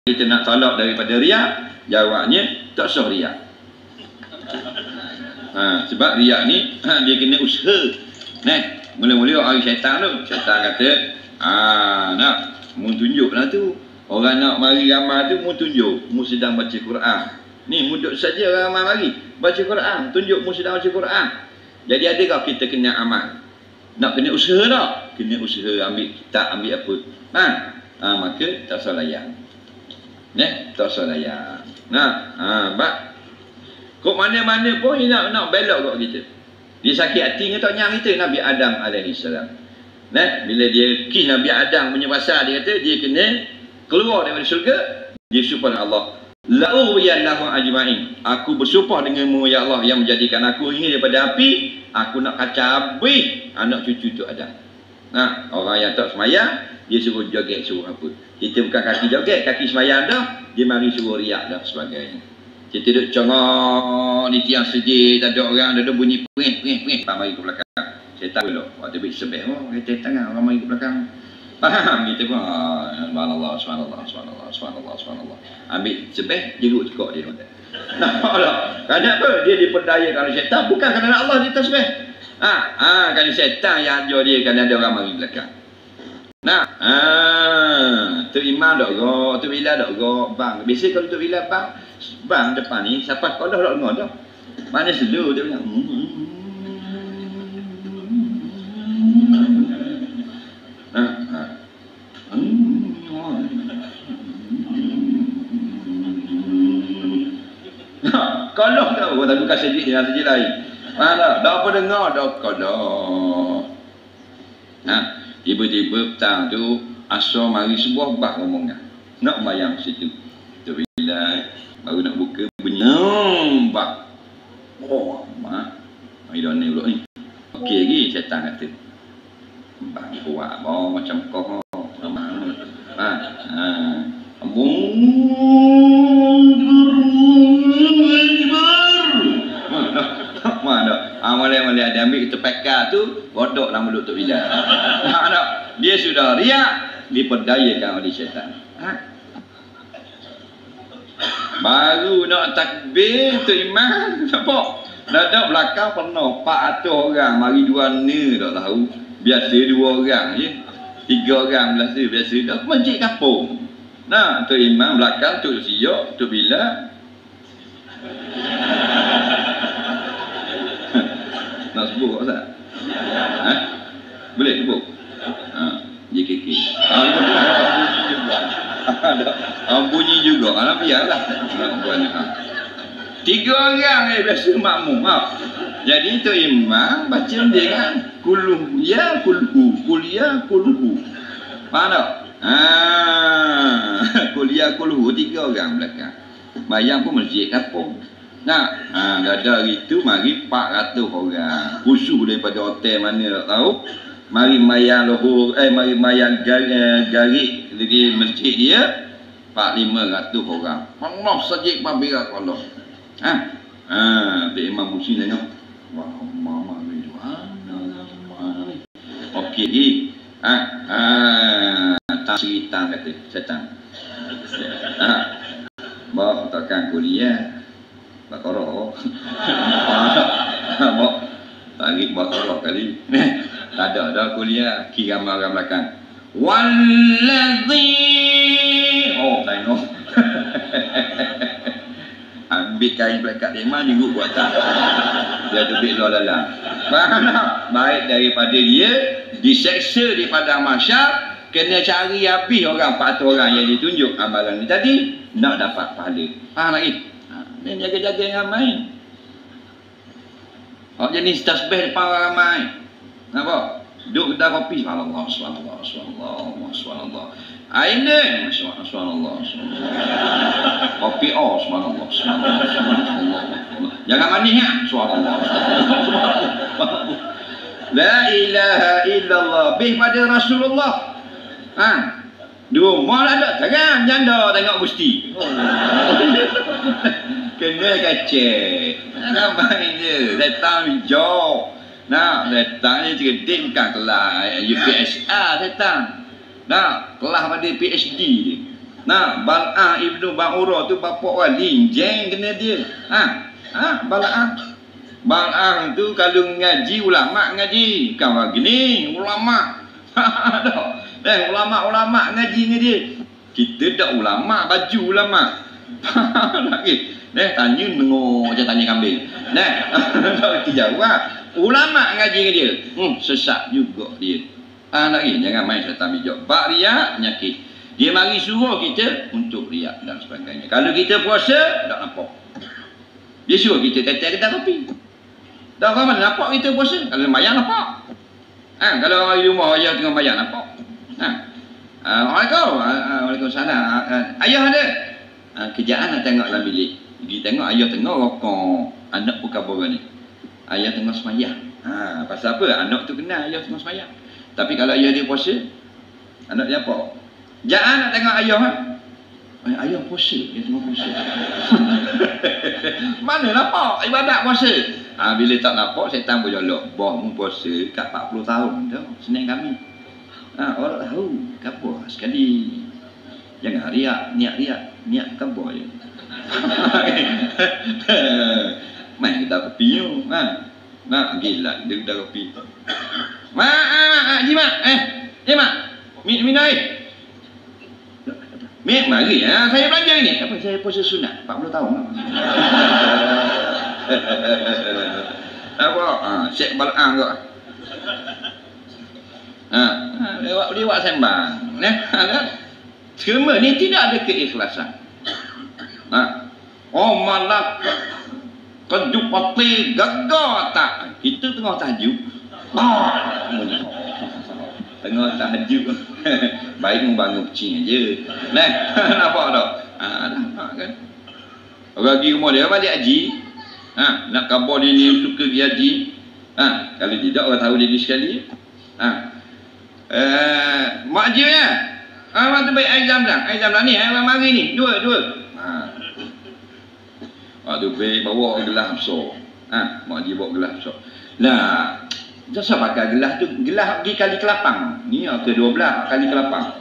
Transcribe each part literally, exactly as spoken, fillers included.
kita nak tolak daripada riak, jawabnya tak sah riak. Ha, sebab riak ni ha, dia kena usaha. Nah, mula-mula orang syaitan tu, syaitan kata, ah, nak mu tunjuklah tu. Orang nak mari ramai tu mu tunjuk, mu sedang baca Quran. Ni mudah saja orang ramai mari baca Quran, tunjuk mu sedang baca Quran. Jadi adakah kita kena amal? Nak kena usaha tak? Kena usaha ambil kitab, ambil apa. Ha, ha maka tak salah layan. Neh, tak salah layan. Nah, ha, bak kok mana-mana pun dia nak nak belok kat kita. Dia sakit hati ke tak nyang kita Nabi Adam alaihi salam. Nah, bila dia kis Nabi Adam punya pasal, dia kata dia kena keluar daripada syurga, dia sumpah Allah, la ughwiyannahum ajma'in. Aku bersumpah denganmu ya Allah yang menjadikan aku ini daripada api, aku nak kacau habis anak cucu tu Adam. Nah, orang yang tak semayang dia suruh joget, suruh apa. Kita bukan kaki joget, kaki semayang dah, dia mari suruh riak dan sebagainya. Kita duduk congok di tiang sejid, tak ada orang, ada bunyi pering, pering, pering, tak mari ke belakang. Saya tahu lah, waktu habis sebeh, oh, kita tangan, orang mari ke belakang. Faham? Kita pun, ah, subhanallah, subhanallah, subhanallah, subhanallah, subhanallah. Ambil sebeh, jeruk cekok dia. Nampak tak? Kerana apa? Dia diperdayakan oleh syaitan, bukan kerana Allah dia tak sebeh. Ha, ha, kerana syaitan yang ajar dia, kerana ada orang mari ke belakang. Nah, ah, tu imam dok go, tu bila dok go, bang. Biasa kalau tu bila bang, bang depan ni siapa kalau dok dengar dah. Mana selu dia bilang. Nah, ah. Kalau tak, oh tak buka sejid dengan sejid lain. Mana? Dak apa dengar dak kalau. Nah, tiba-tiba petang tu asal mari sebuah bak ngomongan. Nak bayang situ. Tu bila baru nak buka bunyi hmm, bak. Oh, mak. Ai dah ni pula ni. Okey lagi syaitan kata. Bak kuat bah macam kau. Ha. Ha. Mana? Amal-amal ada ambil kita pakar tu, godok nama mulut tu bila. Ha, tak? Dia sudah riak, diperdayakan oleh syaitan. Ha? Baru nak takbir tu imam, nampak? Dadak belakang penuh empat ratus orang, mari dua ni tak tahu. Biasa dua orang je. Tiga orang belas tu biasa dah masjid kampung. Nah, tu imam belakang tu siok, tu bila. Nak sebut tak Ustaz? Ha? Boleh sebut? Ha, J K K. Ah, bunyi juga. Ah, bunyi juga. Ah, biarlah. Ha. Tiga orang eh biasa makmum. Ha. Jadi tu imam baca dia kan kullu ya kulhu, kuliah kulhu. Faham tak? Ha, kuliah kulhu tiga orang belakang. Bayang pun masjid kampung. Nah, ha, ada hari tu mari empat ratus orang. Khusus daripada hotel mana tak tahu. Mari mayang lohor, eh mari mayang garik, garik dari masjid dia empat lima ratus orang. Allah sajik babira Allah. Ha. Ha, tu imam musim tengok. Wah, mama ni mana. Okey ni. Ha, ha, tak cerita kata setan. Ha. Bawa takkan kuliah. Bakoroh. Bawa tarik bakoroh kali. Tak ada dah kuliah. Kira orang belakang. Walladhi. Oh, tengok. Ambil kain belakang dia mana juga buat tak. Dia duduk luar dalam. Faham tak? Baik daripada dia diseksa di padang mahsyar, kena cari habis orang empat ratus orang yang ditunjuk amalan ni tadi nak dapat pahala. Faham lagi? Ni jaga-jaga yang ramai. Awak jenis tasbih depan orang ramai. Nampak? Duduk kedai kopi. Subhanallah, subhanallah, subhanallah, subhanallah. Air ni. Subhanallah, subhanallah, subhanallah. Kopi oh, subhanallah, subhanallah, subhanallah. Jangan manis ya. Subhanallah, subhanallah. La ilaha illallah. Bih pada Rasulullah. Ha? Di rumah lah tak. Jangan janda tengok gusti. Kena kacek. Nak main je. Datang hijau. Nah, datang ni cerdik bukan kelas U P S R datang. Nah, kelas pada P H D ni. Nah, Bal'ah ibnu Ba'urah tu bapak wali, jeng kena dia. Ha, ha, Bal'ah. Bal'ah tu kalau ngaji ulama ngaji, kau gini ulama. Eh, ulama-ulama ngaji dengan dia. Kita dak ulama, baju ulama. Lagi. Neh tanya nengok je tanya kambing. Neh, tak jawab. Ulama ngaji dengan dia. Hmm, sesat juga dia. Ah lagi jangan main syaitan bijak. Bak riak penyakit. Dia mari suruh kita untuk riak dan sebagainya. Kalau kita puasa, tak nampak. Dia suruh kita tetek kedai kopi. Tak apa mana nampak kita puasa. Kalau bayar nampak. Ha, kalau orang di rumah ayah tengah bayar nampak. Ha. Uh, Waalaikumsalam. Uh, Waalaikumsalam. Uh, uh, ayah ada. Uh, kerjaan nak tengok dalam bilik. Pergi tengok ayah tengok rokok. Anak pun kabar ni. Ayah tengah semayang. Ha, pasal apa? Anak tu kenal ayah tengah semayang. Tapi kalau ayah dia puasa, anak dia apa? Jangan nak tengok ayah. Ha? Eh, ayah puasa. Dia tengah puasa. Mana nampak ibadat puasa? Ha, bila tak nampak, setan berjolok. Boh mu puasa kat empat puluh tahun tu. Senang kami. Ha, orang tahu. Kapur sekali. Jangan riak. Niat riak. Niat kapur je. Main kita kopi tu. Ha. Nak gila. Dia kita kopi. Mak, mak, mak, Haji mak. Eh, eh mak. Minum air. Mek mari ha? Saya belanja ni. Apa saya puasa sunat empat puluh tahun. Apa? Ha, Syekh Bal'ah kau. Ha, dia buat dia buat sembang. Nah, kan? Semua ni tidak ada keikhlasan. Ha. Oh malak kejupati gagal tak. Kita tengah tajuk. Oh, tengah tahajud. Baik membangun kucing aja. Nah, nampak tak? Ha, nampak kan? Orang pergi rumah dia balik haji. Ha, nak khabar dia ni suka pergi haji. Ha, kalau tidak orang tahu dia ni sekali. Ha. Eh, mak haji ya. Ah, mak tu baik air jam dah. Air jam dah ni, air mari ni. Dua, dua. Ha. Mak tu baik bawa gelas besar. Ha, mak haji bawa gelas besar. Lah, jasa pakai gelas tu, gelas pergi kali kelapang. Ni ke dua belas kali kelapang.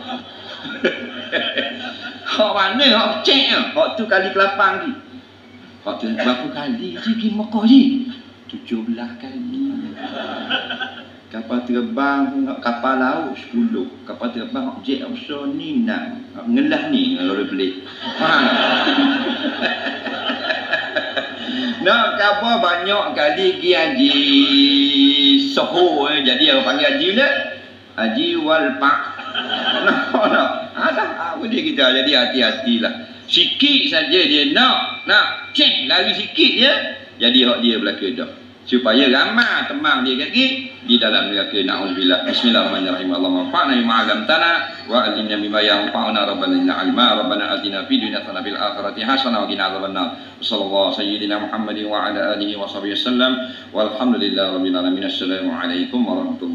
Hak mana hak cek ah. Hak tu kali kelapang ni. Hak tu berapa kali je pergi Mekah je? tujuh belas kali. Kapal terbang, kapal laut sepuluh. Kapal terbang hak jet besar ni enam. Ngelah ni kalau dia beli. Faham? Nak khabar banyak kali pergi haji Soho eh. Jadi orang panggil haji ni haji walpak. Nak nak ada apa dia kita. Jadi hati-hatilah. Sikit saja dia nak nak cek lari sikit je. Jadi hak dia belaka dah. Supaya ramai temang dia kaki di dalam neraka. Na'udzubillah. Bismillahirrahmanirrahim. Allahumma fa'na bima 'allamtana wa 'allimna bima yanfa'una rabbana inna 'alima rabbana atina fid dunya hasanah fil akhirati hasanah wa qina adzabannar. Sallallahu sayyidina Muhammadin wa ala alihi wa sahbihi wasallam. Walhamdulillahirabbil alamin. Assalamualaikum warahmatullahi